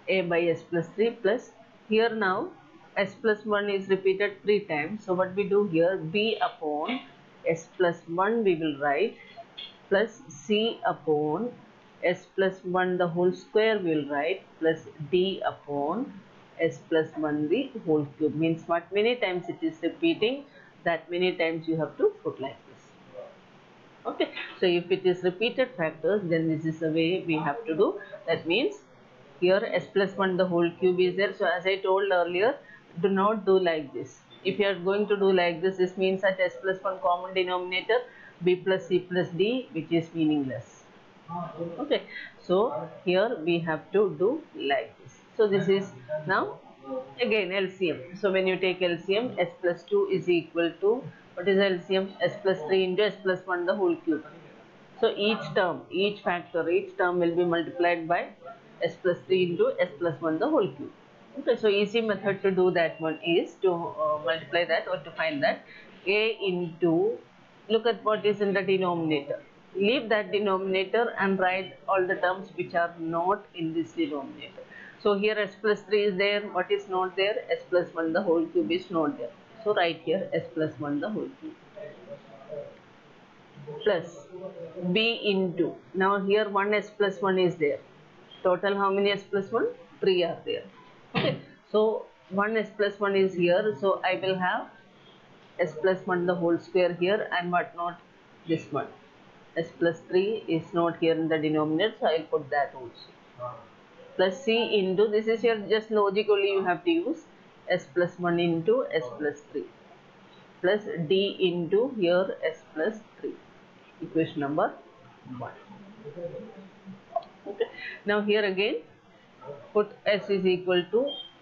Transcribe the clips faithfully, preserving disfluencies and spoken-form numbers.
a by s plus three plus here now s plus one is repeated three times. So what we do here, b upon s plus one we will write plus c upon s plus one the whole square we will write plus d upon s plus one the whole cube. Means what many times it is repeating, that many times you have to put like this. Okay, so if it is repeated factors, then this is the way we have to do. That means here s plus one the whole cube is there. So as I told earlier, do not do like this. If you are going to do like this, this means that s plus one common denominator, b plus c plus d, which is meaningless. Okay, so here we have to do like this. So this is now again L C M. So when you take L C M, s plus two is equal to, what is L C M? S plus three into s plus one the whole cube. So each term, each factor, each term will be multiplied by s plus three into s plus one the whole cube. Okay, so easy method to do that one is to uh, multiply that or to find that a into, look at what is in the denominator. Leave that denominator and write all the terms which are not in this denominator. So here s plus three is there, what is not there? S plus one the whole cube is not there. So write here s plus one the whole cube plus b into, now here one s plus one is there. Total how many s plus one? three are there. Okay, so one s plus one is here, so I will have s plus one the whole square here, and what not? This one. S plus three is not here in the denominator, so I will put that also. Plus c into, this is here just logic only you have to use, s plus one into s plus three plus d into here s plus three. Equation number one. Okay. Now here again put s is equal to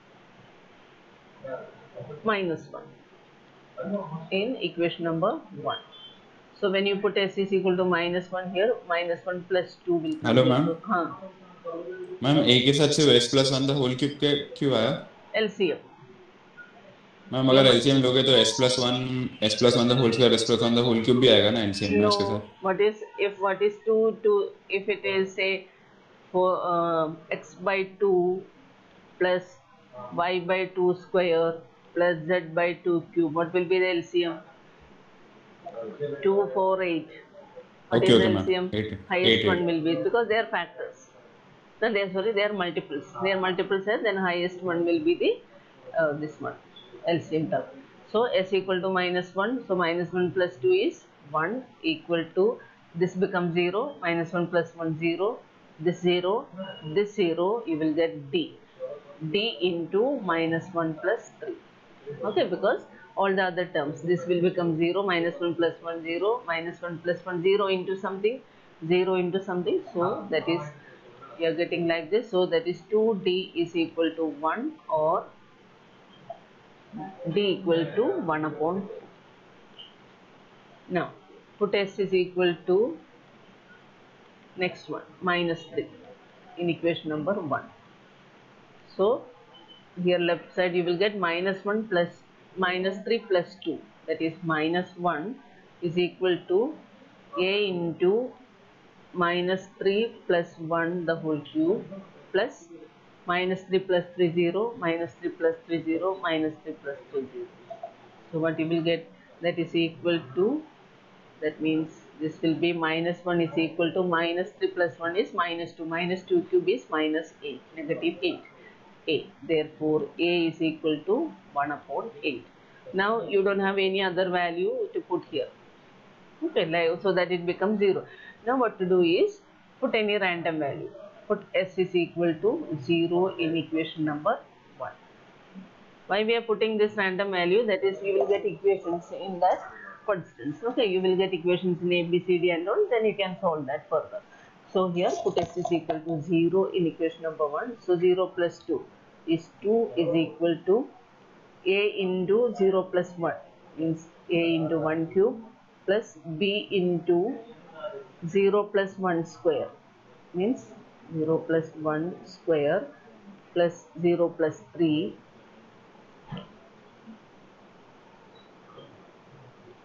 minus one in equation number one. So when you put s is equal to minus one here, minus one plus two will come. Hello ma'am. हाँ ma'am a के साथ सिर्फ s plus one the whole cube के क्यों आया? L C M. Ma'am अगर L C M लोगे तो s plus one s plus one the whole square s plus one the whole cube भी आएगा ना L C M में उसके साथ? No, what is if what is two two if it is say for uh, x by two plus y by two square plus z by two cube, what will be the L C M? two, four, eight. What Okay, is okay, L C M? ma'am. Eight. Highest Eight, one eight. will be, because they are factors. No, they are sorry, they are multiples. They are multiples, and then highest one will be the uh, this one L C M term. So s equal to minus one. So minus one plus two is one, equal to, this becomes zero. Minus one plus one zero. This zero, this zero. You will get d. D into minus one plus three. Okay, because all the other terms, this will become zero, minus one plus one zero, minus one plus one zero into something, zero into something. So that is, you are getting like this. So that is two d is equal to one, or d equal to one upon. Now put s is equal to next one minus three in equation number one. So here left side you will get minus one plus minus three plus two, that is minus one is equal to a into minus three plus one the whole cube plus minus three plus three zero, minus three plus three zero, minus three plus three zero. So what you will get, that is equal to, that means this will be minus one is equal to minus three plus one is minus two, minus two cube is minus eight, negative eight. A. Therefore, A is equal to one upon eight. Now, you don't have any other value to put here. Okay, like, so that it becomes zero. Now, what to do is put any random value. Put S is equal to zero in equation number one. Why we are putting this random value? That is, you will get equations in that constants. Okay, you will get equations in A, B, C, D and all. Then you can solve that further. So here put s is equal to zero in equation number one. So zero plus two is two is equal to a into zero plus one, means a into one cube plus b into zero plus one square, means zero plus one square plus zero plus three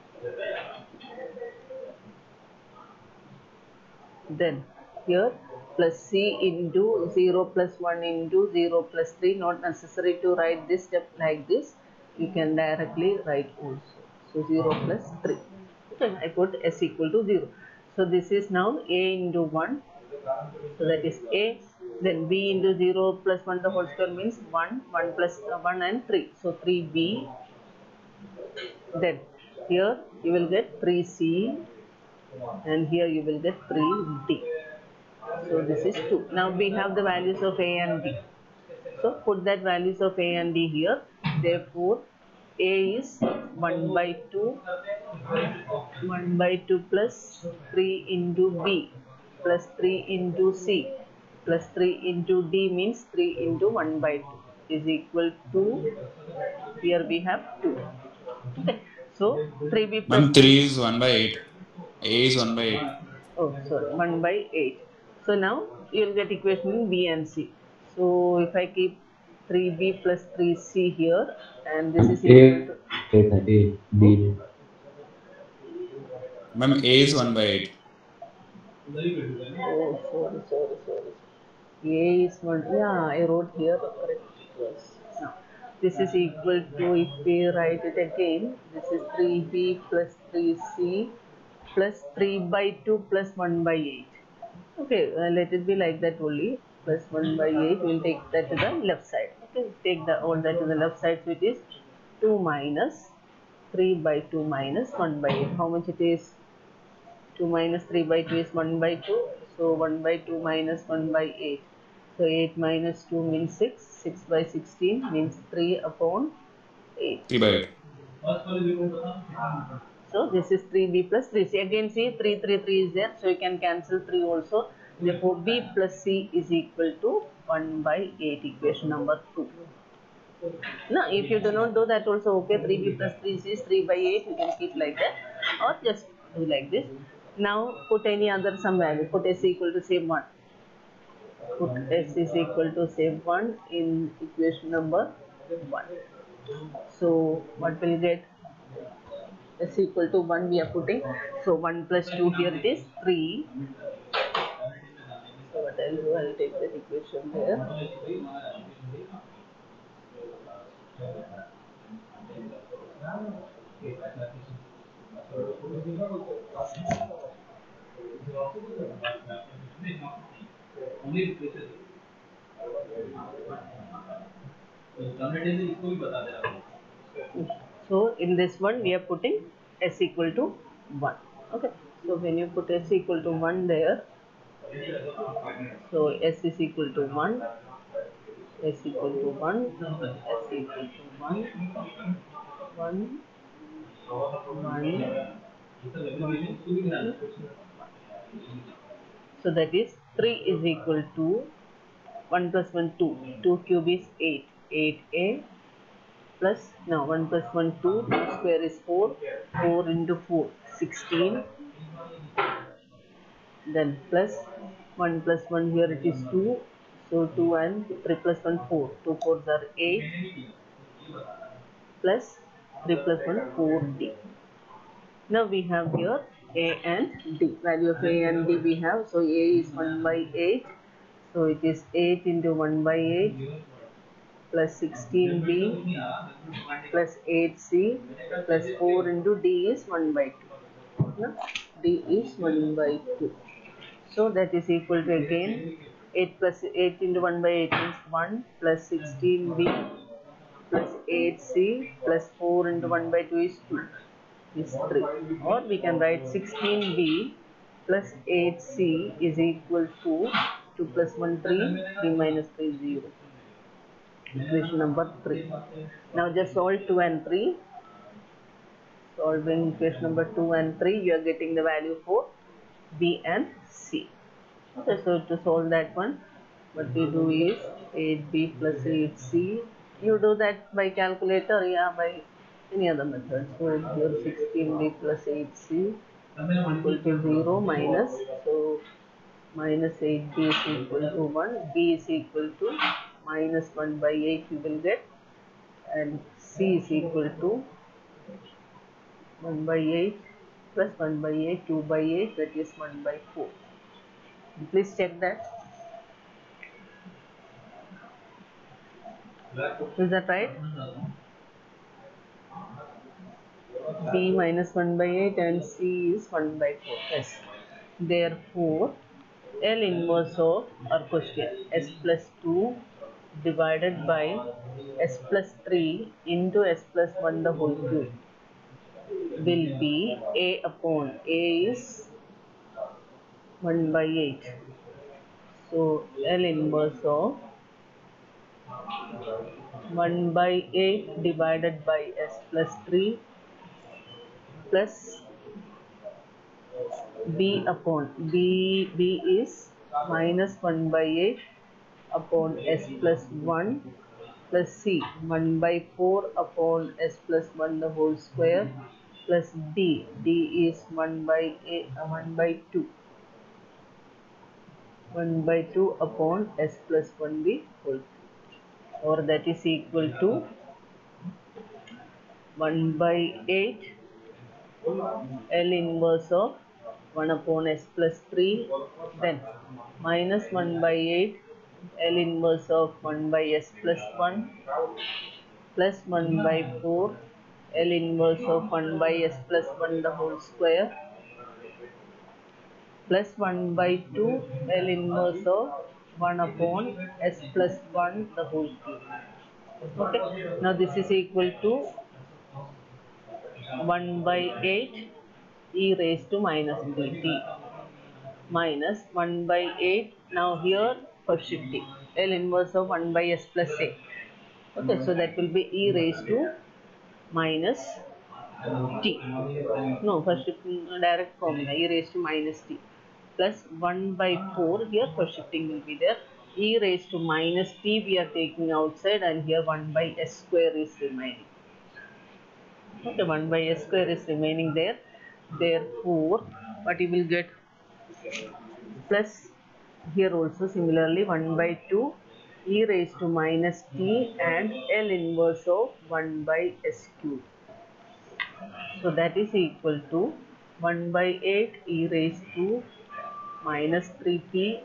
then here plus C into zero plus one into zero plus three. Not necessary to write this step like this. You can directly write also. So zero plus three. Okay, I put S equal to zero. So this is now A into one. So that is A. Then B into zero plus one the whole square means one. one plus uh, one and three. So three B. Then here you will get three C. And here you will get three D. So this is two. Now we have the values of A and D. So put that values of A and D here. Therefore A is one by two. one by two plus three into B plus three into C plus three into D means three into one by two is equal to, here we have two. Okay. So three B plus Ma'am, three is one by eight. A is one by eight. Oh, sorry, one by eight. So now you will get equation B and C. So if I keep three B plus three C here, and this is equal to A, B. Ma'am, A is one by eight. Oh, sorry, sorry, sorry. A is one. Yeah, I wrote here correct. Yes. Now, this is equal to, if we write it again, this is three B plus three C plus three by two plus one by eight. Okay, uh, let it be like that only. Plus one by eight, we will take that to the left side. Okay, take the all that to the left side, so it is two minus three by two minus one by eight. How much it is? two minus three by two is one by two. So one by two minus one by eight. So eight minus two means six. six by sixteen means three upon eight. three by eight. So this is three B plus three C. Again see three, three, three is there. So you can cancel three also. Therefore B plus C is equal to one by eight, equation number two. Now if you do not do that also okay, three B plus three C is three by eight, you can keep like that or just do like this. Now put any other some value, put S equal to say one. Put S is equal to say one in equation number one. So what will get? S equal to one we are putting. So one plus two, here it is three. So what I'll do, I'll take that equation there. So in this one we are putting S equal to one. Okay. So when you put S equal to one there, so S is equal to one, S equal to one, S equal to one, one, one. So that is three is equal to one plus one, two. two cube is eight. eight A plus, now one plus one, two. two square is four. four into four, sixteen. Then plus one plus one, here it is two. So two and three plus one, four. two fours are eight. Plus three plus one, four D. Now we have here A and D. Value of A and D we have. So A is one by eight. So it is eight into one by eight plus sixteen B plus eight C plus four into D is one by two. No? D is one by two. So that is equal to again eight plus eight into one by eight means one plus sixteen B plus eight C plus four into one by two is two. Is three, or we can write sixteen B plus eight C is equal to two plus one, three, three minus three, zero. Equation number three. Now just solve two and three. Solving equation number two and three, you are getting the value for B and C. Okay, so to solve that one, what we do is eight B plus eight C. You do that by calculator, yeah, by any other method. So here sixteen B plus eight C equal to zero minus, so minus eight B is equal to one, B is equal to minus one by eight you will get, and C is equal to one by eight plus one by eight, two by eight, that is one by four. Please check that. Is that right? B minus one by eight and C is one by four. Yes. Therefore, L inverse of our question S plus two divided by S plus three into S plus one the whole cube will be A upon A is one by eight. So L inverse of one by eight divided by S plus three plus B upon B, B is minus one by eight upon S plus one plus C one by four upon S plus one the whole square plus D, D is one by eight, uh, one by two, one by two upon S plus one the whole, or that is equal to one by eight L inverse of one upon S plus three, then minus one by eight L inverse of one by S plus one plus one by four L inverse of one by S plus one the whole square plus one by two L inverse of one upon S plus one the whole cube. Okay, now this is equal to one by eight e raised to minus three t minus one by eight. Now here for shifting L inverse of one by S plus a. Okay, so that will be e raised to minus t. No, for shifting direct formula e raised to minus t plus one by four. Here for shifting will be there. E raised to minus t we are taking outside, and here one by s square is remaining. Okay, one by s square is remaining there. Therefore, what you will get plus here also similarly one by two e raised to minus t and L inverse of one by s cube. So that is equal to one by eight e raised to minus three t,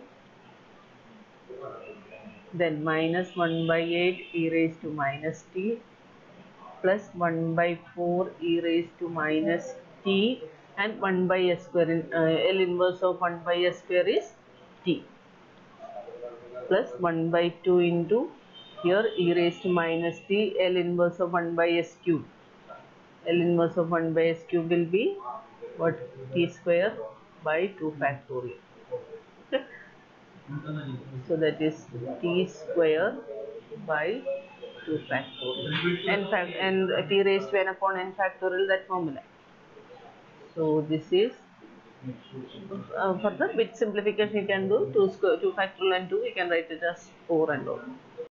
then minus one by eight e raised to minus t plus one by four e raised to minus t and one by s square. In, uh, L inverse of one by s square is t plus one by two into here e raised to minus t, L inverse of one by s cube. L inverse of one by s cube will be what? T square by two factorial. Okay. So that is t square by two factorial. N fact and t raised to n upon n factorial, that formula. So this is uh, further bit simplification you can do. two square, two factorial and two, you can write it as four and all.